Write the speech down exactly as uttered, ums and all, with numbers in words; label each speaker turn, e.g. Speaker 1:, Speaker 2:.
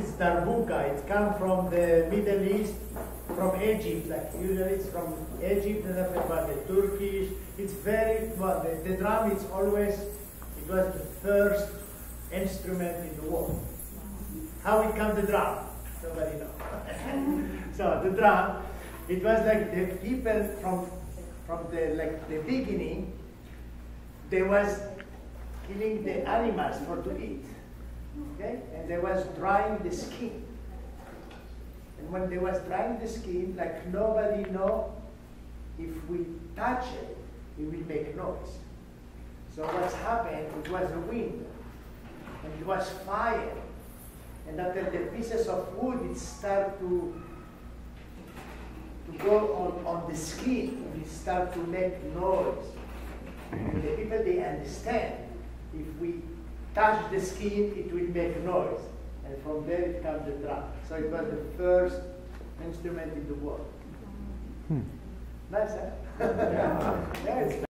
Speaker 1: is darbuka. It comes from the Middle East, from Egypt. Like usually it's from Egypt and after about the Turkish. It's very, well, the, the drum is always, it was the first instrument in the world. How it comes the drum? Nobody knows. So the drum, it was like the people from, from the, like the beginning, they was killing the animals for to eat. Okay? And they was drying the skin. And when they was drying the skin, like nobody know if we touch it, it will make noise. So what's happened, it was a wind, and it was fire. And after the pieces of wood, it start to, to go on, on the skin, it start to make noise. And the people, they understand, if we touch the skin, it will make noise. And from there it comes the drum. So it was the first instrument in the world. Hmm. Nice, huh? Yeah. Yeah, it's